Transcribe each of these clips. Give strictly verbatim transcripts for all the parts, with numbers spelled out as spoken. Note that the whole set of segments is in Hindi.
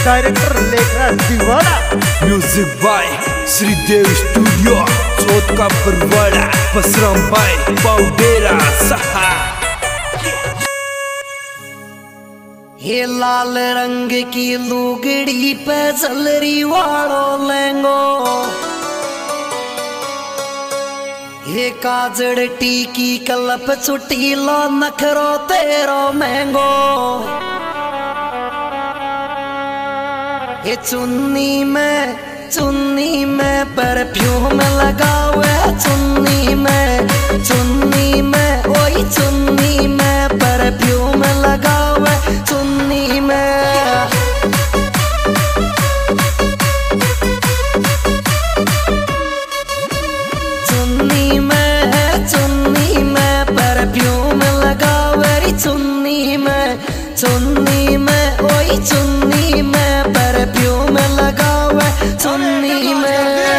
Director Lekhraj Deewana. Music by Shridev studio, Chauth ka Barwara, Basram भाई पाउडेरा सहा। ये लाल रंग की लुगड़ी पे जलरी वालो लेंगो, ये काजड़ टीकी कलप चुटीलो नखरो तेरो महंगो। ये चुन्नी में चुन्नी में परफ्यूम लगावे, चुन्नी में चुन्नी में ओई चुन्नी में परफ्यूम लगावे, चुन्नी में चुन्नी में चुन्नी में परफ्यूम लगावे, चुन्नी में चुन्नी में ओई चुन्नी में परफ्यूम लगावे, चुन्नी में।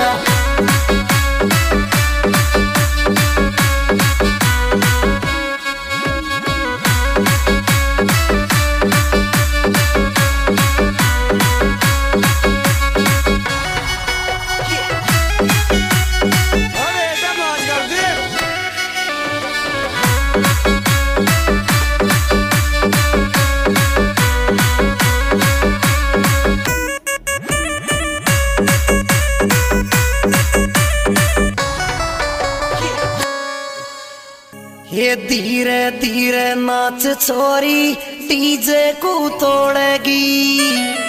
ये धीरे धीरे नाच छोरी डीजे को तोड़ेगी,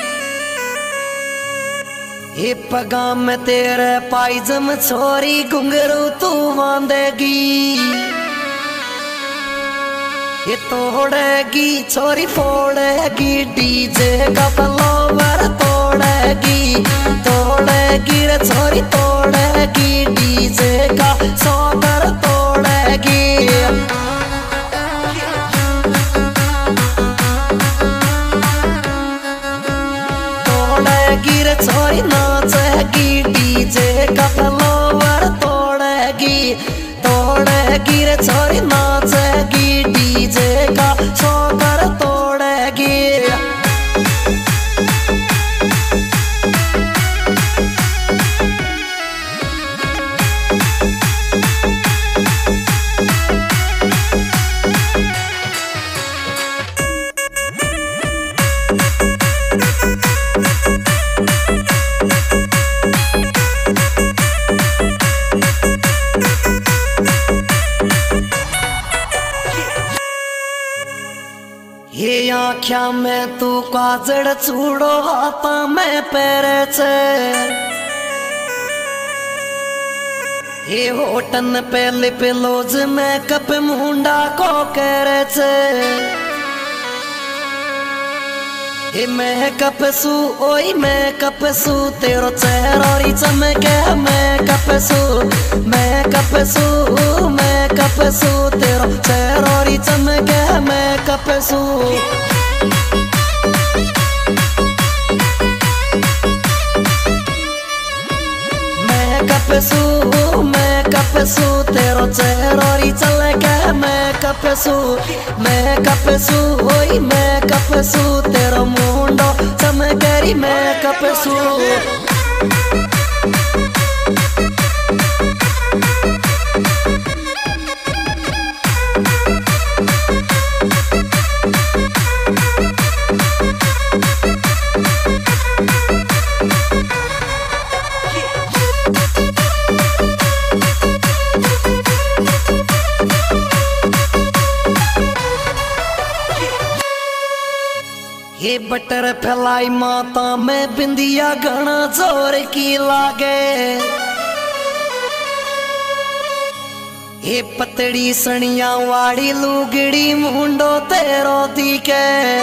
ये पगा में तेरे पायजम छोरी घुंघरू तू बांधेगी। ये तोड़ेगी छोरी फोड़ेगी डीजे का फ्लावर, तोड़ेगी तोड़ेगी रे छोरी तोड़ेगी डीजे का सौगर, तोड़ेगी तोड़ेगी रे छोरी नाचेगी डीजे का फ्लावर, तोड़ेगी तोड़ेगी रे छोरी नाचेगी डीजे का सौगर, तोड़ेगी। ये आँख्या में तू काजड़ चूड़ो हाथा में पैरे छे, ये होटन पे लिप लोज में कप मुंडा को करे छे। ये मैं कपसू ओई मैं कपसू तेरो चेहरा चमके, मैं कपसू मैं कपसू मैं कपसू तेरो चेहरा चमके, मैं कपसू। मैं कपसू मैं कपसू तेरो चेहरा चमके, मैं कपसू मैं कपसू ओई मैं कपसू तेरो मुंडो चमकेरी, मैं कपसू। ये बटर फैलाई माता में बिंदिया घना जोर की लागे, ये पतड़ी सनिया वाड़ी लुगड़ी मुंडो तेरो दिखे,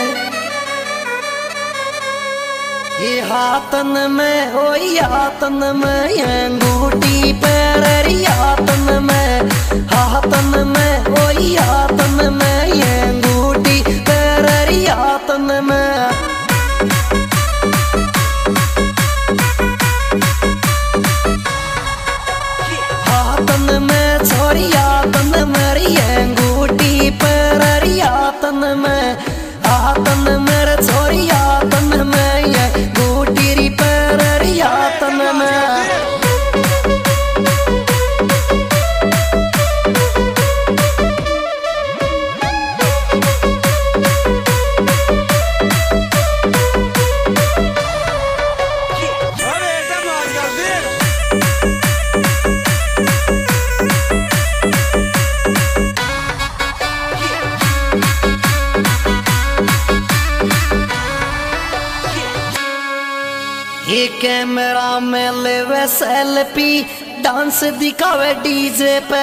ये हाथन में ओई हाथन में अंगूठी पैरी, हाथन में हाथन में ओई हाथन में अंगूठी पैरी, हाथन में। हाथन में छोरी हाथन मेरी अंगूठी पैरी, हाथन में हाथन मेरे छोरी हाथन में ये कैमरा में लेवे सेल्फी डांस दिखावे डीजे पे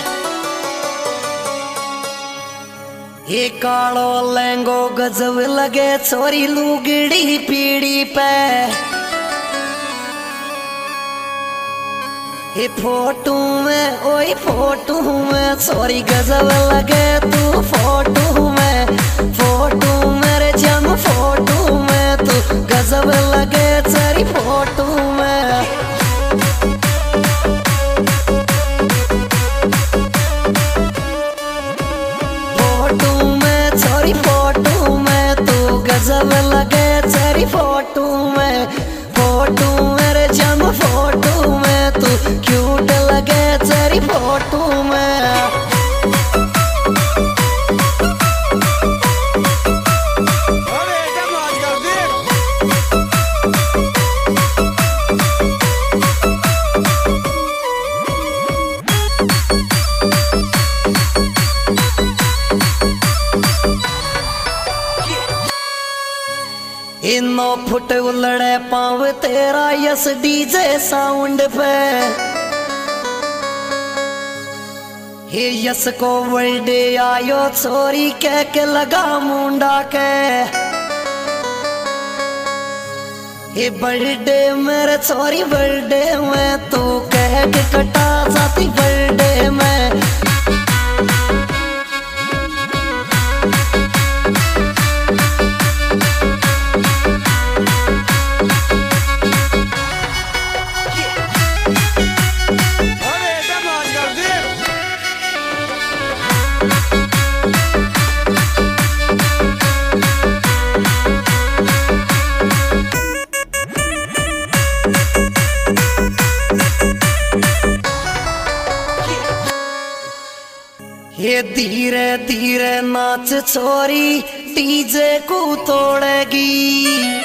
ये कालो लहंगो गजब लगे छोरी लुगड़ी पीड़ी पे ये फोटो में ओई फोटो में छोरी गजब लगे तू फोटो में फोटो मेरे जम फोटो में तू गजब लगे तेरी फोटो में फोटो में छोरी फोटो में तू गजब लगे तेरी फोटो में फोटो मेरे जम फोटो में तू क्यूट लगे तेरी फोटो में इनो फुट उलड़े पाव तेरा यस डीजे साउंड पे हे यस को वर्ल्डे आयो छोरी कह के लगा मुंडा के हे बर्थडे मेरे छोरी बर्थडे में तू कह के कटा जाती बर्थडे में ये धीरे धीरे नाच छोरी डीजे को तोड़ेगी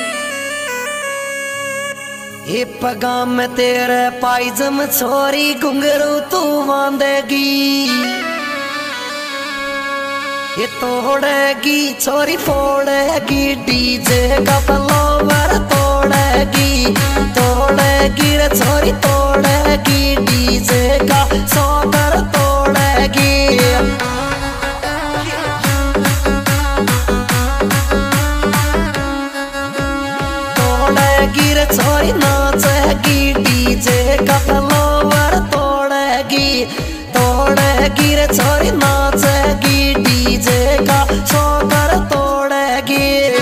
ये पगा में तेरे पायजम छोरी घुंघरू तू बांधेगी ये तोड़ेगी छोरी फोड़ेगी डीजे का फ्लावर तोड़ेगी तोड़ेगी रे छोरी तोड़ेगी डीजे का सॉकर तोड़ेगी तोड़ेगी रे छोरी नाचेगी डीजे का फ्लावर तोड़ेगी तोड़ेगी रे छोरी नाचेगी डीजे का सॉकर तोड़ेगी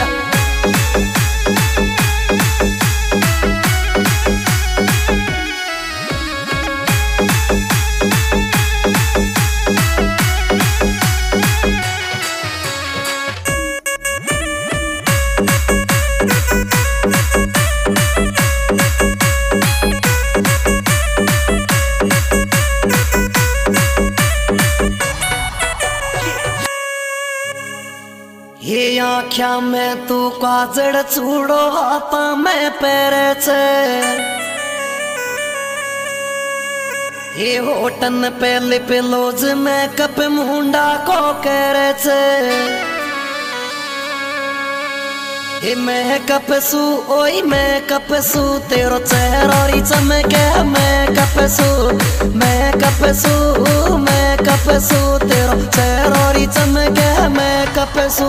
ये आँख्या में तू काजड़ चूड़ो हाथा में पैरे छे ये होटन पे लिप लोज में कप मुंडा को करे छे ये मैं कप सू ओई मैं कप सू तेरो चेहरोरी चमके मैं कप सू मैं कप सू मैं कप सू तेरो चेहरोरी चमके मैं कप सू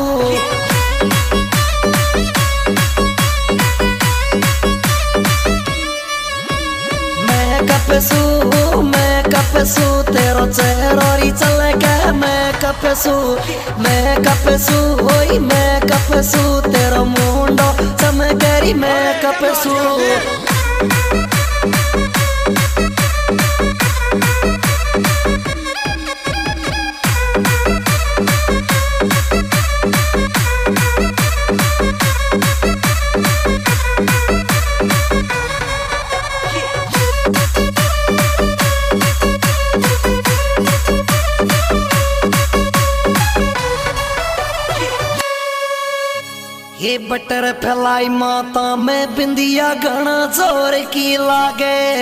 मैं कप सू मैं कप सू तेरो चेहरोरी चमके मैं कप सू मैं कप सू ओई मैं कप सू तेरो मुंडो चमकेरी मैं कप सू ये बटर फैलाई माता में बिंदिया घना जोर की लागे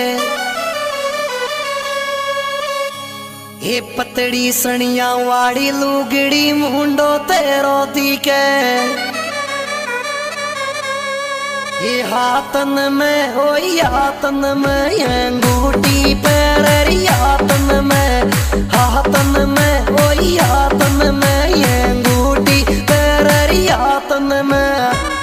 ये पतड़ी सनिया वाड़ी लुगड़ी मुंडो तेरो दिखे ये हाथन में ओ यातन में ये अंगूठी पैर यातन में हाथन में ओ यातन में ये अंगूठी पैर यातन में